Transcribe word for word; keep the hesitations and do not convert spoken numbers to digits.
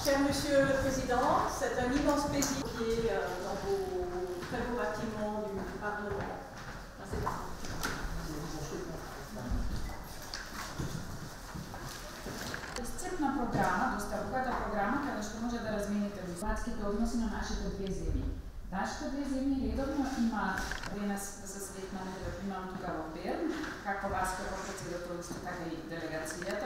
Cher Monsieur le Président, c'est un immense plaisir qui est dans vos très beaux bâtiments du Parlement. C'est parti. Изцепна програма, доста богата програма, каде што може да размените дипломатските односи на нашите две земји. Нашите две земји редовно имаат денес да се сретнаме, да имам тука во Берн, како вас како председателство, така и делегација